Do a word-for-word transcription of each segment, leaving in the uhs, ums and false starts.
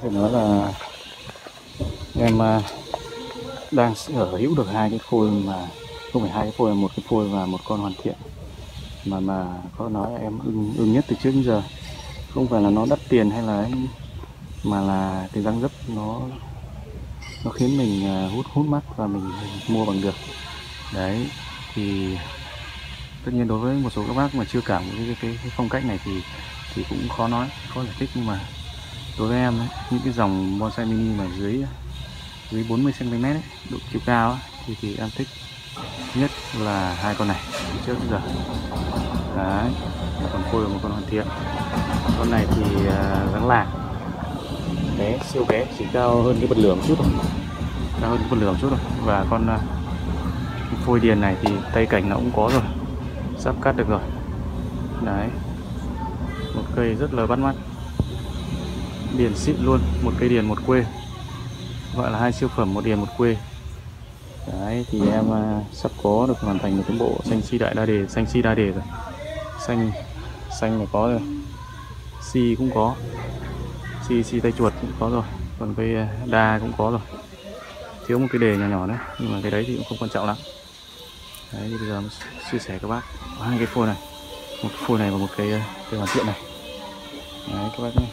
thể nói là em đang sở hữu được hai cái phôi, mà không phải hai cái phôi, một cái phôi và một con hoàn thiện, mà mà có nói là em ưng, ưng nhất từ trước đến giờ. Không phải là nó đắt tiền hay là em, mà là cái dáng dấp nó nó khiến mình hút hút mắt và mình, mình mua bằng được. Đấy thì tất nhiên đối với một số các bác mà chưa cảm cái, cái, cái, cái phong cách này thì thì cũng khó nói, khó giải thích, nhưng mà đối với em ấy, những cái dòng bonsai mini mà dưới dưới bốn mươi xăng ti mét ấy, độ chiều cao ấy, thì thì em thích nhất là hai con này từ trước đến giờ. Đấy, một con phôi và một con hoàn thiện. Con này thì uh, dáng lạc, bé, siêu bé, chỉ cao hơn cái bật lửa một chút thôi, cao hơn cái bật lửa một chút thôi. Và con uh, phôi điền này thì tay cảnh nó cũng có rồi, sắp cắt được rồi. Đấy, một cây rất là bắt mắt, điền xịn luôn, một cây điền một quê, gọi là hai siêu phẩm, một điền một quê. Đấy thì em uh, sắp có được hoàn thành một cái bộ xanh si đại đa đề, xanh si đa đề rồi, xanh xanh là có rồi, si cũng có, si si tay chuột cũng có rồi, còn cây đa cũng có rồi, thiếu một cái đề nhỏ nhỏ nữa, nhưng mà cái đấy thì cũng không quan trọng lắm. Đấy thì bây giờ mình chia sẻ các bác có hai cái phôi này, một phôi này và một cái cây hoàn thiện này. Đấy các bác nhé.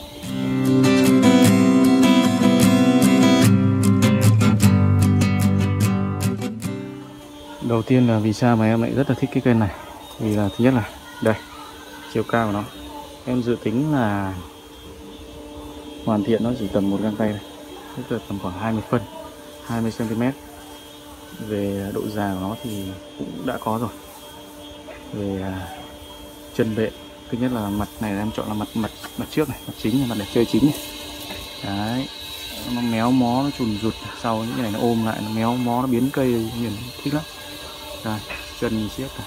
Đầu tiên là vì sao mà em lại rất là thích cái cây này, vì là thứ nhất là đây, chiều cao của nó em dự tính là hoàn thiện nó chỉ tầm một găng tay này, tức là tầm khoảng hai mươi phân, hai mươi xăng ti mét. Về độ già của nó thì cũng đã có rồi. Về à, chân bệ, thứ nhất là mặt này em chọn là mặt mặt mặt trước này, mặt chính, mặt để chơi chính này. Đấy, nó méo mó, nó chùn rụt, sau những cái này nó ôm lại, nó méo mó, nó biến cây nhìn thích lắm. Đây, chân chiếc này.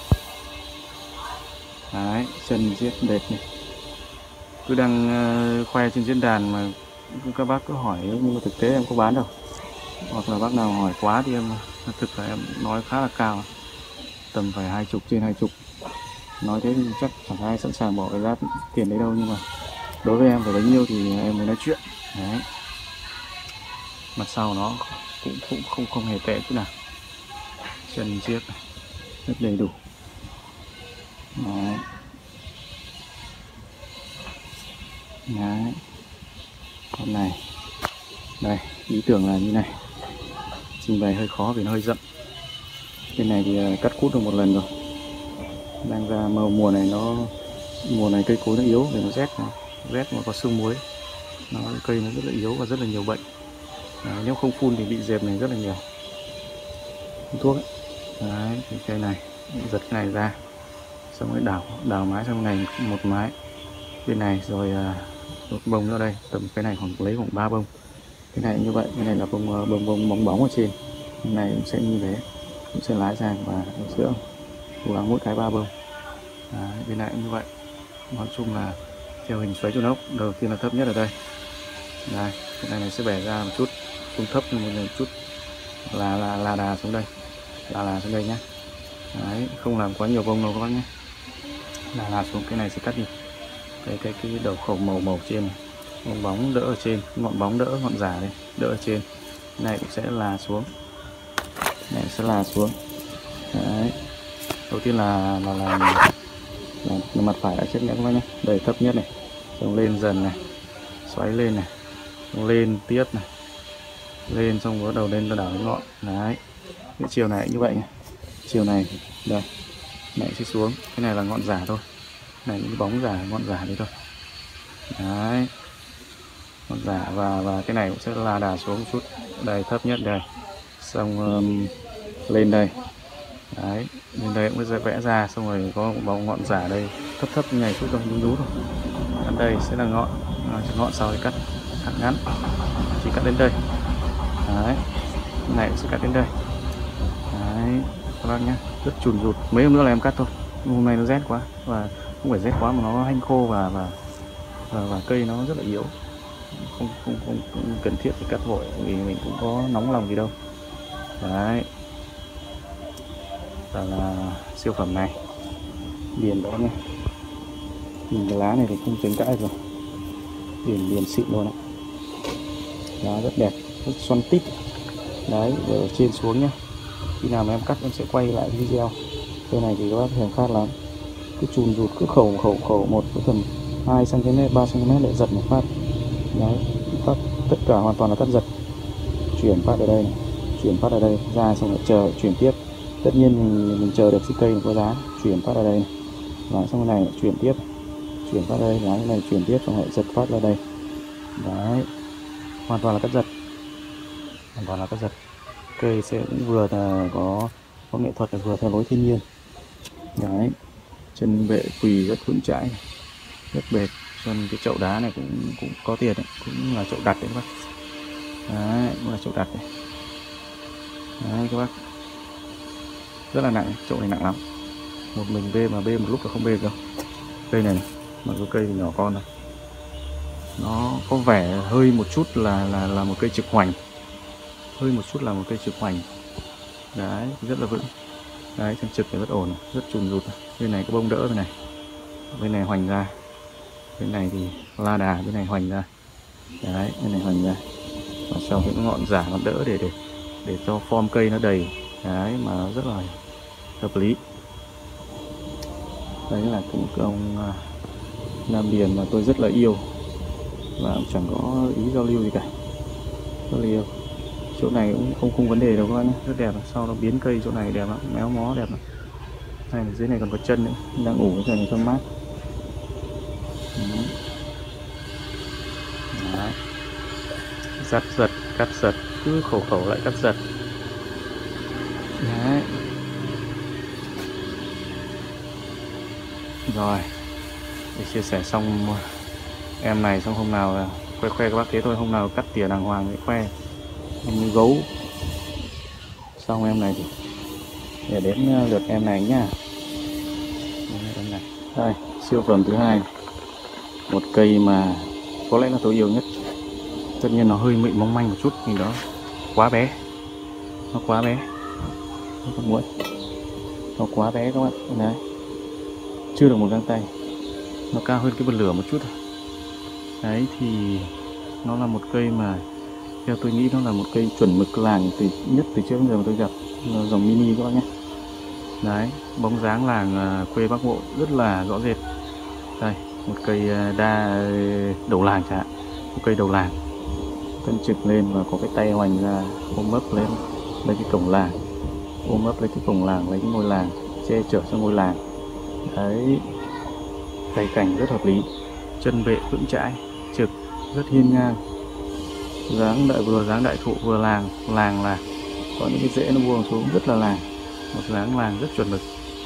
Đấy, chân chiếc đẹp này. Cứ đang uh, khoe trên diễn đàn mà các bác cứ hỏi, nhưng mà thực tế em có bán đâu. Hoặc là bác nào hỏi quá thì em thực là em nói khá là cao, tầm phải hai chục, trên hai chục. Nói thế thì chắc chẳng ai sẵn sàng bỏ cái giá tiền đấy đâu, nhưng mà đối với em phải bấy nhiêu thì em mới nói chuyện. Đấy, mặt sau nó cũng cũng không không hề tệ chút nào, chân chiếc rất đầy đủ. Đấy. Đấy, con này đây, ý tưởng là như này, trình bày hơi khó vì nó hơi rậm. Cái này thì cắt cút được một lần rồi, đang ra màu mùa này, nó mùa này cây cối nó yếu để nó rét, rét mà có sương muối, nó cây nó rất là yếu và rất là nhiều bệnh. Đấy, nếu không phun thì bị dẹp này rất là nhiều, phun thuốc ấy. Đấy, thì cây này giật cái này ra, xong rồi đào đào mái sang này một mái bên này, rồi một bông nữa đây, tầm cái này khoảng lấy khoảng ba bông. Cái này như vậy, cái này là bông bông bông bóng bóng ở trên, cái này cũng sẽ như thế, cũng sẽ lái sang và sữa, cố gắng mỗi cái ba bông. Đấy, bên này cũng như vậy. Nói chung là theo hình xoáy chuồn ốc, đầu tiên là thấp nhất ở đây. Đây, cái này, này sẽ bẻ ra một chút, không thấp nhưng một chút là là là đà xuống đây, là là xuống đây nhé. Đấy, không làm quá nhiều bông đâu các bác nhé, là là xuống. Cái này sẽ cắt đi cái cái cái đầu khẩu màu màu trên này, ngọn bóng đỡ ở trên, ngọn bóng đỡ, ngọn giả đây đỡ ở trên. Cái này cũng sẽ là xuống, cái này sẽ là xuống. Đấy, đầu tiên là là là, là, là mặt phải đã chết nhé các bác nhé. Đây thấp nhất này, xong lên dần này, xoáy lên này, xong lên tiếp này, lên xong bắt đầu lên nó đảo đến ngọn. Đấy, cái chiều này như vậy nhé, chiều này đây này sẽ xuống. Cái này là ngọn giả thôi, này những bóng giả, ngọn giả đấy thôi. Đấy, ngọn giả, và và cái này cũng sẽ là đà xuống một chút. Đây thấp nhất đây, xong um, lên đây. Đấy, lên đây cũng sẽ vẽ ra, xong rồi có một bóng ngọn giả đây, thấp thấp như này chút thôi, nhú nhú thôi. Ở đây sẽ là ngọn, à, ngọn sau thì cắt thẳng ngắn, chỉ cắt đến đây. Đấy, cái này cũng sẽ cắt đến đây. Đấy các bác nhé, rất chùn rụt. Mấy hôm nữa là em cắt thôi, hôm nay nó rét quá, và không phải rét quá mà nó hanh khô, và và và, và cây nó rất là yếu, không, không không không cần thiết phải cắt vội vì mình cũng có nóng lòng gì đâu. Đấy, và là siêu phẩm này, điền đó nha, nhìn cái lá này thì không tránh cãi rồi, điền điền xịn luôn đấy. Đó, rất đẹp, rất xoăn tít. Đấy, ở trên xuống nhá. Khi nào mà em cắt em sẽ quay lại video. Cây này thì các bác thường phát lắm, cứ chùn rụt cứ khẩu khẩu khẩu một cái tầm hai xăng ti mét ba xăng ti mét lại giật một phát. Đấy, phát tất cả hoàn toàn là cắt giật. Chuyển phát ở đây này, chuyển phát ở đây ra xong lại chờ chuyển tiếp. Tất nhiên mình, mình chờ được cái cây có giá, chuyển phát ở đây này. Và xong cái này chuyển tiếp, chuyển phát ở đây, cái này chuyển tiếp xong lại giật phát ra đây. Đấy, hoàn toàn là cắt giật, hoàn toàn là cắt giật. Cây sẽ cũng vừa là có có nghệ thuật, vừa theo lối thiên nhiên. Đấy, chân bệ quỳ rất vững chãi, rất bệt. Chân cái chậu đá này cũng cũng có tiền đấy, cũng là chậu đặt đấy các bác. Đấy, cũng là chậu đặt đấy. Đấy các bác, rất là nặng, chậu này nặng lắm. Một mình bê mà bê một lúc là không bê đâu. Cây này, này mặc dù cây thì nhỏ con này, nó có vẻ hơi một chút là là là một cây trực hoành, hơi một chút là một cây trực hoành. Đấy, rất là vững. Đấy, chân trực thì rất ổn, rất chùn rụt. Bên này có bông đỡ bên này, bên này hoành ra, bên này thì la đà, bên này hoành ra. Đấy, bên này hoành ra. Và sau những ngọn giả ngọn đỡ để để để cho form cây nó đầy. Đấy, mà rất là hợp lý. Đấy là cũng ông Nam Điền mà tôi rất là yêu và cũng chẳng có ý giao lưu gì cả, rất là yêu. Chỗ này cũng không không vấn đề đâu các bạn nhé, rất đẹp. Sau nó biến cây chỗ này đẹp lắm, méo mó đẹp lắm. Này dưới này còn có chân nữa, đang ủ cái này cho mát. Đấy. Giật giật, cắt giật, cứ khẩu khẩu lại cắt giật. Đấy. Rồi, để chia sẻ xong em này, xong hôm nào khoe khoe các bác thế thôi, hôm nào cắt tỉa đàng hoàng để khoe em như gấu. Xong em này thì để đến lượt em này nhá. Em này. Đây, siêu phẩm thứ hai, một cây mà có lẽ là tôi yêu nhất. Tất nhiên nó hơi mịn mong manh một chút, nhưng đó quá bé, nó quá bé, nó không muốn, nó quá bé các bạn. Đấy, chưa được một găng tay, nó cao hơn cái bật lửa một chút thôi. Đấy thì nó là một cây mà theo tôi nghĩ nó là một cây chuẩn mực làng từ nhất từ trước đến giờ mà tôi gặp, là dòng mini các bạn nhé. Đấy, bóng dáng làng quê Bắc Bộ rất là rõ rệt. Đây, một cây đa đầu làng chẳng hạn, một cây đầu làng thân trực lên và có cái tay hoành ra ôm ấp lên lấy cái cổng làng, ôm ấp lấy cái cổng làng, lấy cái ngôi làng, che chở cho ngôi làng. Đấy, cây cảnh rất hợp lý, chân bệ vững chãi, trực rất hiên ngang, dáng đại vừa dáng đại thụ vừa làng làng là có những cái rễ nó buông xuống rất là làng, một dáng làng rất chuẩn mực.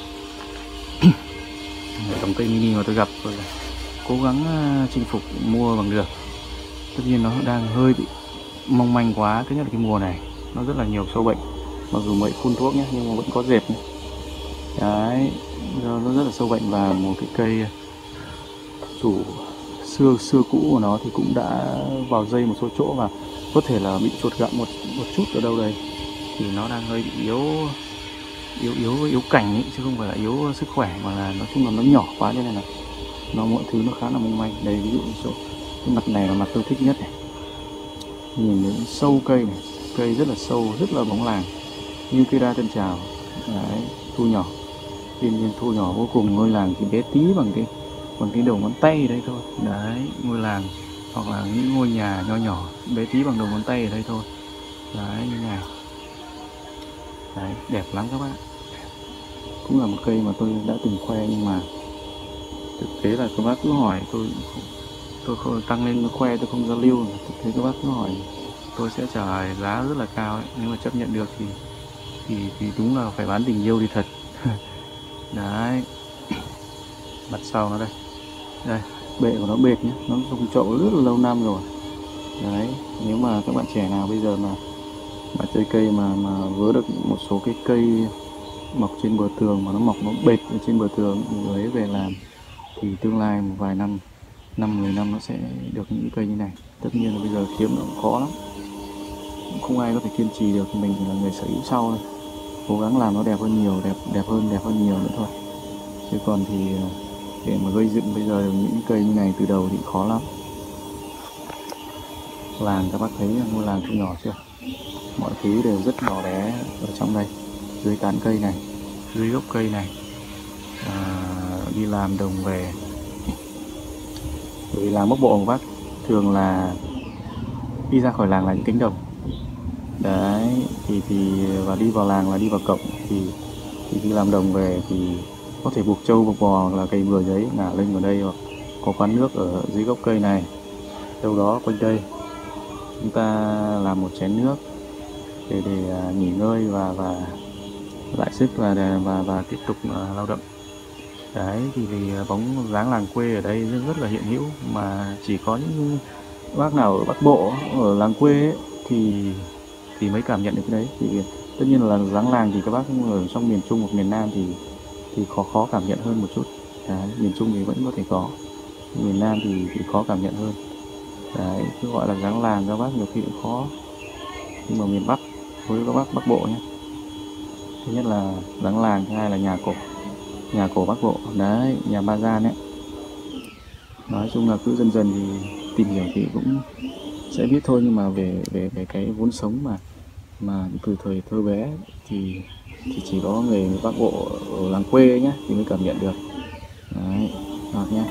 Dòng cây mini mà tôi gặp rồi là cố gắng chinh phục mua bằng được. Tất nhiên nó đang hơi bị mong manh quá. Thứ nhất là cái mùa này nó rất là nhiều sâu bệnh, mặc dù mới phun thuốc nhé nhưng mà vẫn có dẹp nhé. Đấy, nó rất là sâu bệnh. Và một cái cây chủ xưa xưa cũ của nó thì cũng đã vào dây một số chỗ và có thể là bị chuột gặm một một chút ở đâu đây, thì nó đang hơi bị yếu yếu yếu yếu cảnh ấy, chứ không phải là yếu sức khỏe, mà là nói chung là nó nhỏ quá cho nên là nó mọi thứ nó khá là mong manh. Đây ví dụ như chỗ cái mặt này là mặt tôi thích nhất này, nhìn đến sâu cây này, cây rất là sâu, rất là bóng làng như cây đa tân trào. Đấy, thu nhỏ, thiên nhiên thu nhỏ vô cùng. Ngôi làng thì bé tí bằng cái bằng cái đầu ngón tay ở đây thôi. Đấy, ngôi làng hoặc là những ngôi nhà nho nhỏ bé tí bằng đầu ngón tay ở đây thôi. Đấy, như này. Đấy, đẹp lắm các bạn. Cũng là một cây mà tôi đã từng khoe, nhưng mà thực tế là các bác cứ hỏi tôi tôi không tăng lên khoe, tôi không giao lưu. Thực tế các bác cứ hỏi tôi sẽ trả lời giá rất là cao ấy. Nếu mà chấp nhận được thì thì thì đúng là phải bán tình yêu đi thật. Đấy, mặt sau nó đây, đây bệ của nó bệt nhé, nó dùng chậu rất là lâu năm rồi. Đấy, nếu mà các bạn trẻ nào bây giờ mà mà chơi cây mà mà vớ được một số cái cây mọc trên bờ tường mà nó mọc nó bệt ở trên bờ tường, lấy về làm thì tương lai một vài năm, năm mười năm nó sẽ được những cây như này. Tất nhiên là bây giờ kiếm nó cũng khó lắm, không ai có thể kiên trì được, mình là người sở hữu sau thôi, cố gắng làm nó đẹp hơn nhiều, đẹp đẹp hơn đẹp hơn nhiều nữa thôi. Chứ còn thì để mà gây dựng bây giờ những cây như này từ đầu thì khó lắm. Làng các bác thấy ngôi làng không nhỏ chưa? Mọi thứ đều rất nhỏ bé ở trong đây, dưới tán cây này, dưới gốc cây này. À, đi làm đồng về, vì làng Bắc Bộ của bác thường là đi ra khỏi làng là những cánh đồng đấy, thì thì và đi vào làng là đi vào cổng, thì thì đi làm đồng về thì có thể buộc trâu buộc bò hoặc là cày bừa giấy ngả lưng vào đây, hoặc có quán nước ở dưới gốc cây này, đâu đó quanh đây chúng ta làm một chén nước để để nghỉ ngơi và và lại sức và để, và và tiếp tục uh, lao động. Đấy thì vì bóng dáng làng quê ở đây rất, rất là hiện hữu, mà chỉ có những bác nào ở Bắc Bộ ở làng quê ấy, thì thì mới cảm nhận được cái đấy. Thì tất nhiên là dáng làng thì các bác ở trong miền Trung hoặc miền Nam thì thì khó khó cảm nhận hơn một chút. Đấy, miền Trung thì vẫn có thể có, miền Nam thì, thì khó cảm nhận hơn. Đấy, cứ gọi là dáng làng các bác nhiều khi cũng khó. Nhưng mà miền Bắc với các bác Bắc Bộ nhé, thứ nhất là dáng làng, thứ hai là nhà cổ, nhà cổ Bắc Bộ đấy, nhà Ba Gian ấy. Nói chung là cứ dần dần thì tìm hiểu thì cũng sẽ biết thôi, nhưng mà về về về cái vốn sống mà mà từ thời thơ bé thì thì chỉ có người Bắc Bộ ở làng quê nhé thì mới cảm nhận được. Đấy, ngọt nhé.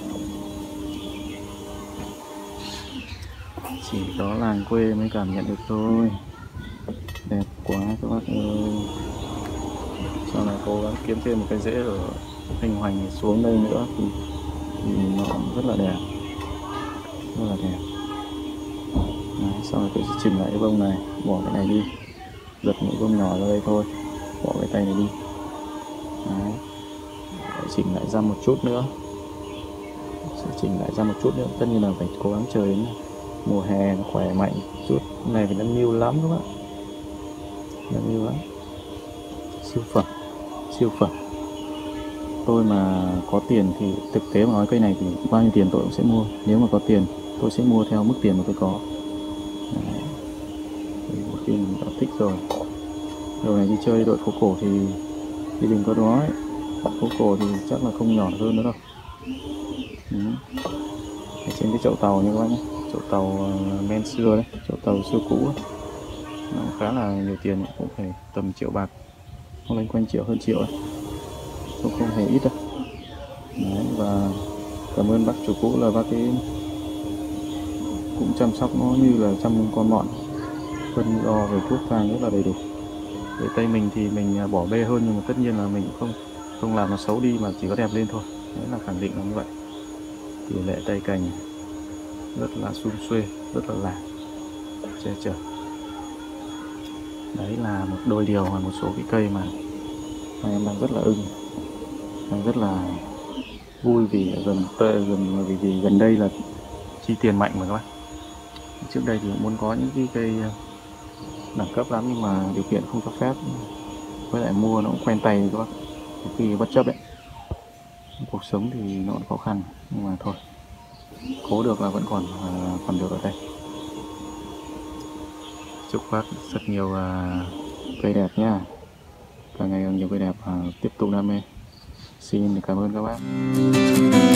Chỉ có làng quê mới cảm nhận được thôi. Đẹp quá các bác ơi. Sau này cố gắng kiếm thêm một cái rễ ở hình hoành xuống đây nữa thì, thì nó rất là đẹp, rất là đẹp. Đấy, sau này tôi sẽ chỉnh lại cái bông này, bỏ cái này đi, giật những bông nhỏ ra đây thôi, bỏ cái tay này đi. Đấy, chỉnh lại ra một chút nữa, sẽ chỉnh lại ra một chút nữa. Tất nhiên là phải cố gắng chờ đến mùa hè nó khỏe mạnh chút. Cái này phải nâng niu lắm các bạn, nâng niu lắm, siêu phẩm, siêu phẩm. Tôi mà có tiền thì thực tế mà nói cây này thì bao nhiêu tiền tôi cũng sẽ mua. Nếu mà có tiền tôi sẽ mua theo mức tiền mà tôi có. Đấy. Một khi mình đã thích rồi, rồi này đi chơi đội phố cổ thì thì đừng có nói, phố cổ thì chắc là không nhỏ hơn nữa đâu. Ừ. Trên cái chậu tàu như các bác nhé, chậu tàu men xưa đấy, chậu tàu xưa cũ ấy. Nó khá là nhiều tiền, cũng phải tầm triệu bạc, nó lên quanh triệu, hơn triệu ấy, cũng không hề ít đâu. Đấy, và cảm ơn bác chủ cũ là bác ấy cũng chăm sóc nó như là chăm con mọn, phân đo về thuốc thang rất là đầy đủ. Về tay mình thì mình bỏ bê hơn, nhưng mà tất nhiên là mình không không làm nó xấu đi mà chỉ có đẹp lên thôi. Đấy là khẳng định là như vậy. Tỷ lệ tay cành rất là sum xuê, rất là lạ, che chở. Đấy là một đôi điều và một số cái cây mà em đang rất là ưng, đang rất là vui vì gần gần vì, vì gần đây là chi tiền mạnh mà các bác. Trước đây thì muốn có những cái cây đẳng cấp lắm, nhưng mà điều kiện không cho phép, với lại mua nó cũng quen tay các bác, khi bất chấp đấy. Cuộc sống thì nó cũng khó khăn, nhưng mà thôi, cố được là vẫn còn còn được ở đây. Chúc bác rất nhiều uh, cây đẹp nhá, càng ngày càng nhiều cây đẹp, uh, tiếp tục đam mê. Xin cảm ơn các bác.